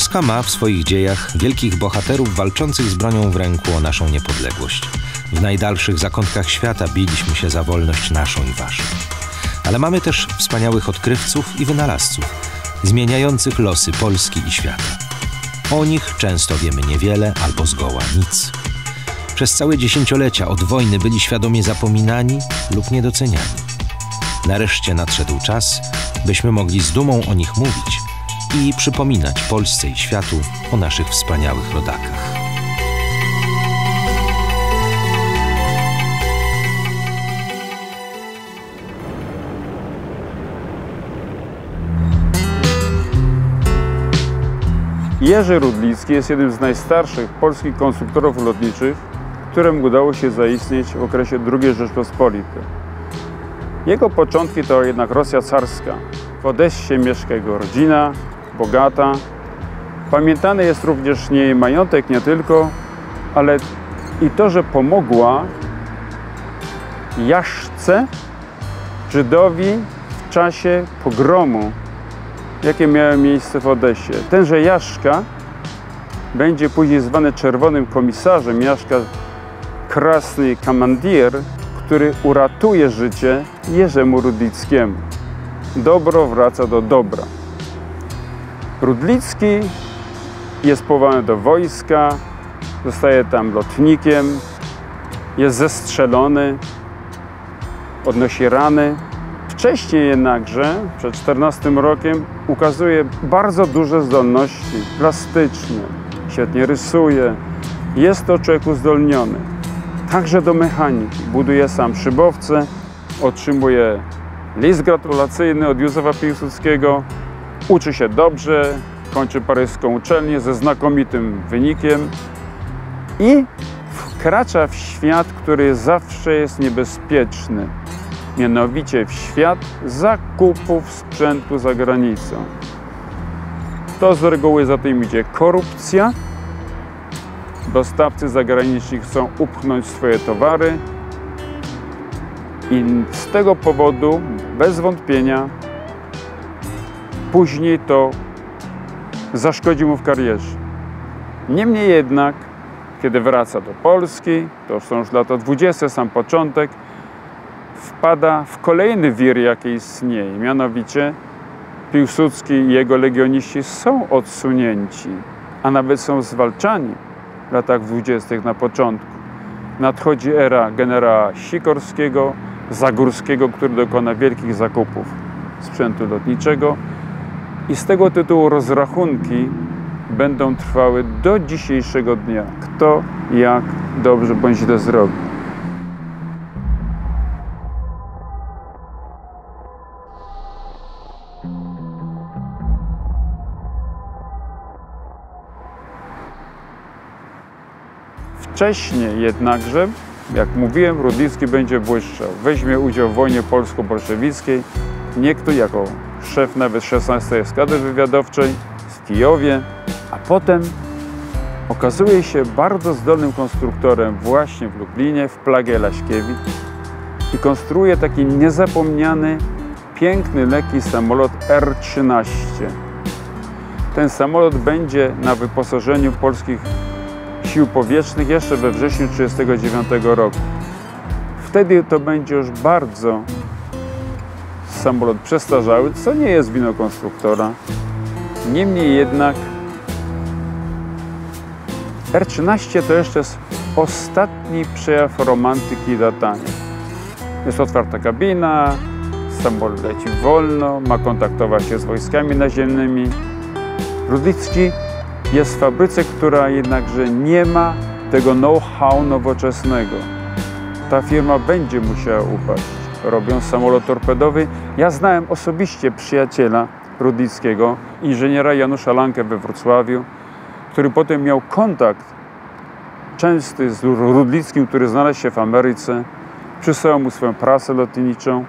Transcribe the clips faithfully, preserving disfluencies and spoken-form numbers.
Polska ma w swoich dziejach wielkich bohaterów walczących z bronią w ręku o naszą niepodległość. W najdalszych zakątkach świata biliśmy się za wolność naszą i waszą. Ale mamy też wspaniałych odkrywców i wynalazców, zmieniających losy Polski i świata. O nich często wiemy niewiele albo zgoła nic. Przez całe dziesięciolecia od wojny byli świadomie zapominani lub niedoceniani. Nareszcie nadszedł czas, byśmy mogli z dumą o nich mówić i przypominać Polsce i światu o naszych wspaniałych rodakach. Jerzy Rudlicki jest jednym z najstarszych polskich konstruktorów lotniczych, którym udało się zaistnieć w okresie drugiej Rzeczpospolitej. Jego początki to jednak Rosja carska. W Odessie mieszka jego rodzina, bogata. Pamiętany jest również nie jej majątek, nie tylko, ale i to, że pomogła Jaszce, Żydowi w czasie pogromu, jakie miały miejsce w Odessie. Tenże Jaszka będzie później zwany Czerwonym Komisarzem, Jaszka Krasny Komandier, który uratuje życie Jerzemu Rudlickiemu. Dobro wraca do dobra. Rudlicki jest powołany do wojska, zostaje tam lotnikiem, jest zestrzelony, odnosi rany. Wcześniej jednakże, przed czternastym rokiem, ukazuje bardzo duże zdolności plastyczne. Świetnie rysuje. Jest to człowiek uzdolniony. Także do mechaniki. Buduje sam szybowce, otrzymuje list gratulacyjny od Józefa Piłsudskiego, uczy się dobrze, kończy paryską uczelnię ze znakomitym wynikiem i wkracza w świat, który zawsze jest niebezpieczny. Mianowicie w świat zakupów sprzętu za granicą. To z reguły za tym idzie korupcja. Dostawcy zagraniczni chcą upchnąć swoje towary i z tego powodu, bez wątpienia, później to zaszkodzi mu w karierze. Niemniej jednak, kiedy wraca do Polski, to są już lata dwudzieste, sam początek, wpada w kolejny wir, jaki istnieje. Mianowicie Piłsudski i jego legioniści są odsunięci, a nawet są zwalczani w latach dwudziestych na początku. Nadchodzi era generała Sikorskiego, Zagórskiego, który dokona wielkich zakupów sprzętu lotniczego i z tego tytułu rozrachunki będą trwały do dzisiejszego dnia. Kto jak dobrze bądź źle zrobi. Wcześniej jednakże, jak mówiłem, Rudlicki będzie błyszczał. Weźmie udział w wojnie polsko-bolszewickiej, niektóry jako szef nawet szesnastej eskadry wywiadowczej w Kijowie, a potem okazuje się bardzo zdolnym konstruktorem właśnie w Lublinie, w Plagie Laśkiewicz i konstruuje taki niezapomniany, piękny, lekki samolot R trzynaście. Ten samolot będzie na wyposażeniu polskich sił powietrznych jeszcze we wrześniu tysiąc dziewięćset trzydziestego dziewiątego roku. Wtedy to będzie już bardzo samolot przestarzały, co nie jest winą konstruktora. Niemniej jednak R trzynaście to jeszcze jest ostatni przejaw romantyki latania. Jest otwarta kabina, samolot leci wolno, ma kontaktować się z wojskami naziemnymi. Rudlicki jest w fabryce, która jednakże nie ma tego know-how nowoczesnego. Ta firma będzie musiała upaść. Robią samolot torpedowy. Ja znałem osobiście przyjaciela Rudlickiego, inżyniera Janusza Lankę we Wrocławiu, który potem miał kontakt częsty z Rudlickim, który znalazł się w Ameryce. Przysłał mu swoją prasę lotniczą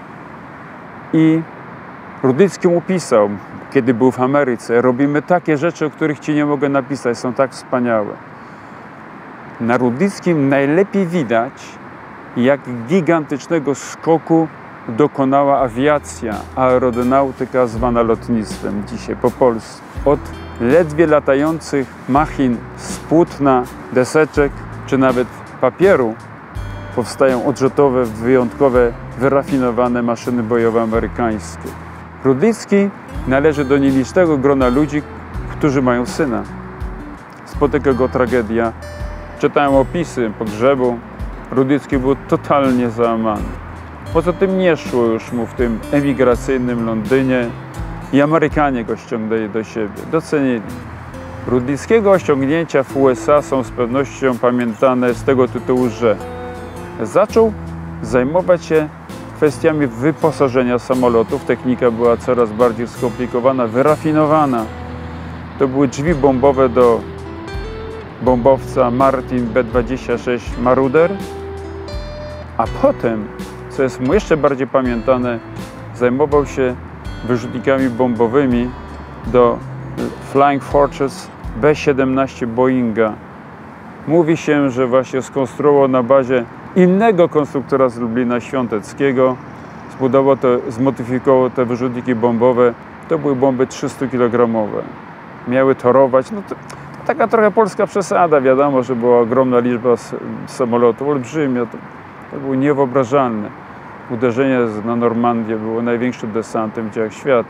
i Rudlicki mu pisał, kiedy był w Ameryce: robimy takie rzeczy, o których ci nie mogę napisać, są tak wspaniałe. Na Rudlickim najlepiej widać, jak gigantycznego skoku dokonała awiacja, aeronautyka zwana lotnictwem dzisiaj po polsku. Od ledwie latających machin z płótna, deseczek czy nawet papieru powstają odrzutowe, wyjątkowe, wyrafinowane maszyny bojowe amerykańskie. Rudlicki należy do nielicznego grona ludzi, którzy mają syna. Spotyka go tragedia. Czytałem opisy pogrzebu. Rudlicki był totalnie załamany. Poza tym nie szło już mu w tym emigracyjnym Londynie i Amerykanie go ściągnęli do siebie, docenili. Rudlickiego osiągnięcia w U S A są z pewnością pamiętane z tego tytułu, że zaczął zajmować się kwestiami wyposażenia samolotów. Technika była coraz bardziej skomplikowana, wyrafinowana. To były drzwi bombowe do bombowca Martin B dwadzieścia sześć Marauder, a potem, co jest mu jeszcze bardziej pamiętane, zajmował się wyrzutnikami bombowymi do Flying Fortress B siedemnaście Boeinga. Mówi się, że właśnie skonstruował na bazie innego konstruktora z Lublina, Świąteckiego. Zbudował to, zmodyfikował te wyrzutniki bombowe. To były bomby trzystukilogramowe. Miały torować. No to, to taka trochę polska przesada. Wiadomo, że była ogromna liczba samolotów, olbrzymia. To, to było niewyobrażalne. Uderzenie na Normandię było największym desantem w dziejach świata.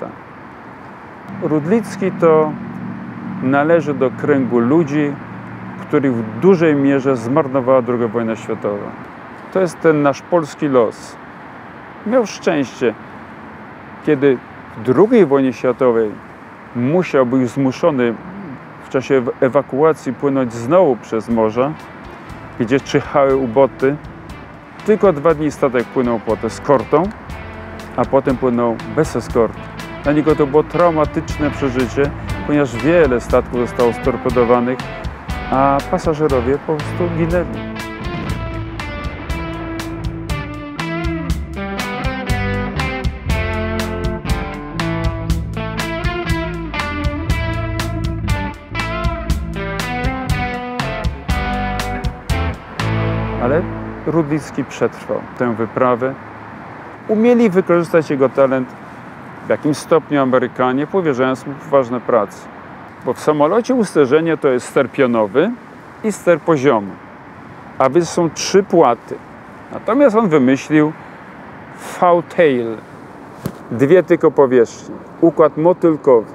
Rudlicki to należy do kręgu ludzi, których w dużej mierze zmarnowała druga wojna światowa. To jest ten nasz polski los. Miał szczęście, kiedy w drugiej wojnie światowej musiał być zmuszony w czasie ewakuacji płynąć znowu przez morze, gdzie czyhały uboty. Tylko dwa dni statek płynął pod eskortą, a potem płynął bez eskorty. Dla niego to było traumatyczne przeżycie, ponieważ wiele statków zostało storpedowanych, a pasażerowie po prostu ginęli. Ale Rudlicki przetrwał tę wyprawę. Umieli wykorzystać jego talent w jakimś stopniu Amerykanie, powierzając mu ważne prace. Bo w samolocie usterzenie to jest ster pionowy i ster poziomy, a więc są trzy płaty. Natomiast on wymyślił V-tail, dwie tylko powierzchnie, układ motylkowy.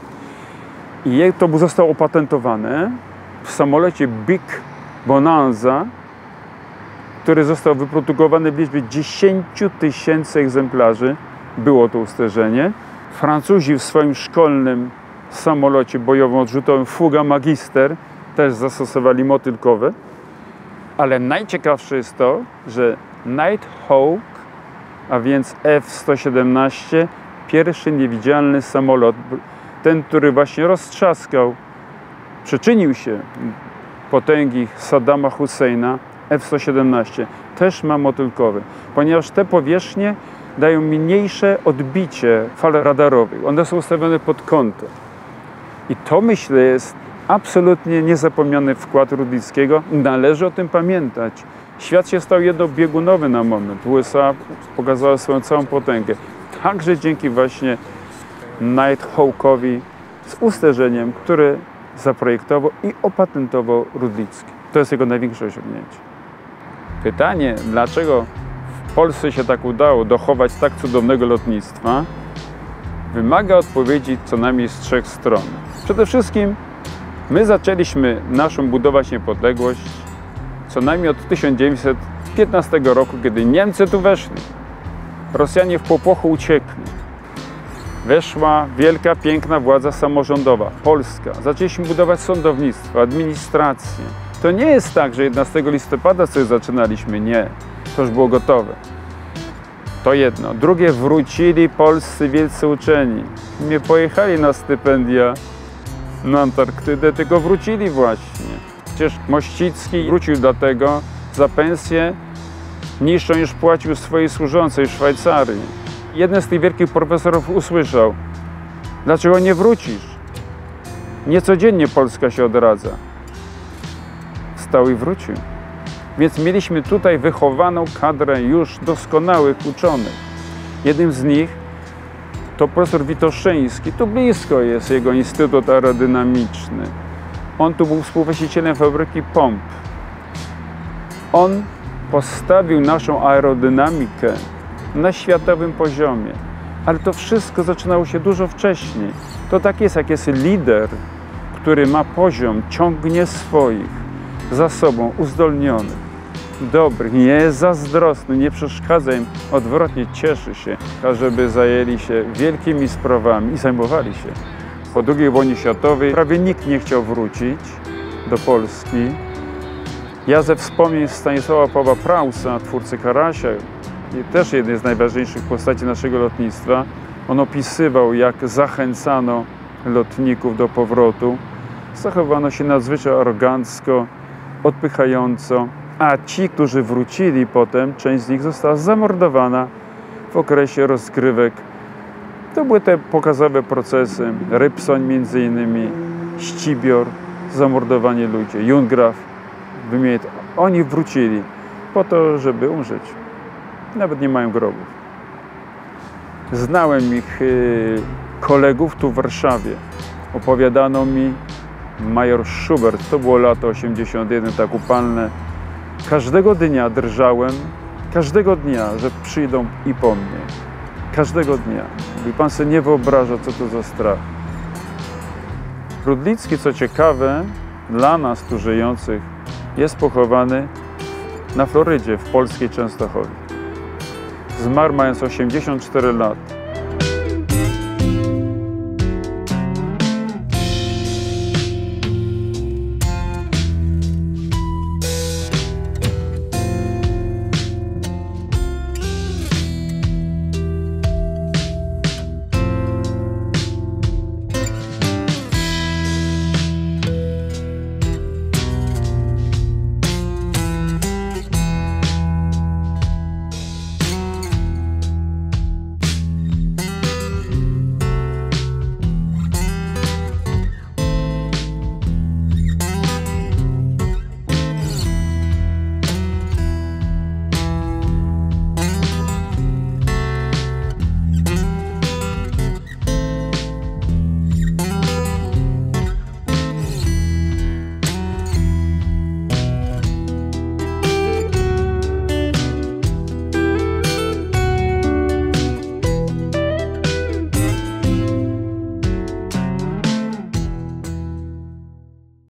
I to zostało opatentowane w samolocie Big Bonanza, który został wyprodukowany w liczbie dziesięciu tysięcy egzemplarzy. Było to usterzenie. Francuzi w swoim szkolnym samolocie bojowym odrzutowym Fuga Magister też zastosowali motylkowe. Ale najciekawsze jest to, że Nighthawk, a więc F sto siedemnaście, pierwszy niewidzialny samolot, ten, który właśnie roztrzaskał, przyczynił się potęgi Saddama Husseina, F sto siedemnaście, też ma motylkowy, ponieważ te powierzchnie dają mniejsze odbicie fal radarowych. One są ustawione pod kątem. I to, myślę, jest absolutnie niezapomniany wkład Rudlickiego. Należy o tym pamiętać. Świat się stał jednobiegunowy na moment. U S A pokazały swoją całą potęgę. Także dzięki właśnie Nighthawkowi z usterzeniem, które zaprojektował i opatentował Rudlicki. To jest jego największe osiągnięcie. Pytanie, dlaczego w Polsce się tak udało dochować tak cudownego lotnictwa, wymaga odpowiedzi co najmniej z trzech stron. Przede wszystkim my zaczęliśmy naszą budować niepodległość co najmniej od tysiąc dziewięćset piętnastego roku, kiedy Niemcy tu weszli. Rosjanie w popłochu uciekli. Weszła wielka, piękna władza samorządowa, Polska. Zaczęliśmy budować sądownictwo, administrację. To nie jest tak, że jedenastego listopada coś zaczynaliśmy. Nie. To już było gotowe. To jedno. Drugie, wrócili polscy wielcy uczeni. Nie pojechali na stypendia na Antarktydę, tylko wrócili właśnie. Przecież Mościcki wrócił dlatego za pensję niższą niż płacił swojej służącej w Szwajcarii. Jeden z tych wielkich profesorów usłyszał: dlaczego nie wrócisz? Niecodziennie Polska się odradza. Wstał i wrócił. Więc mieliśmy tutaj wychowaną kadrę już doskonałych uczonych. Jednym z nich to profesor Witoszyński, tu blisko jest jego Instytut Aerodynamiczny. On tu był współwłaścicielem fabryki pomp. On postawił naszą aerodynamikę na światowym poziomie. Ale to wszystko zaczynało się dużo wcześniej. To tak jest, jak jest lider, który ma poziom, ciągnie swoich za sobą, uzdolnionych, dobrych, nie jest zazdrosny, nie przeszkadza im, odwrotnie cieszy się, ażeby zajęli się wielkimi sprawami i zajmowali się. Po drugiej wojnie światowej prawie nikt nie chciał wrócić do Polski. Ja ze wspomnień Stanisława Pawła Prausa, twórcy Karasia, też jednej z najważniejszych postaci naszego lotnictwa, on opisywał, jak zachęcano lotników do powrotu. Zachowano się nadzwyczaj arogancko, odpychająco, a ci, którzy wrócili potem, część z nich została zamordowana w okresie rozgrywek. To były te pokazowe procesy, Rybsoń między innymi, Ścibior, zamordowanie ludzi, Junggraf, wymienię to. Oni wrócili po to, żeby umrzeć. Nawet nie mają grobów. Znałem ich y, kolegów tu w Warszawie. Opowiadano mi, major Schubert, to było lato osiemdziesiąte jeden, tak upalne. Każdego dnia drżałem, każdego dnia, że przyjdą i po mnie. Każdego dnia. I pan sobie nie wyobraża, co to za strach. Rudlicki, co ciekawe, dla nas tu żyjących, jest pochowany na Florydzie, w polskiej Częstochowie. Zmarł mając osiemdziesiąt cztery lata.